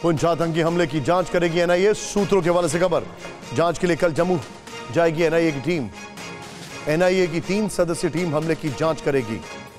पुंछ आतंकी हमले की जांच करेगी एनआईए। सूत्रों के हवाले से खबर। जांच के लिए कल जम्मू जाएगी एनआईए की टीम। एनआईए की 3 सदस्यीय टीम हमले की जांच करेगी।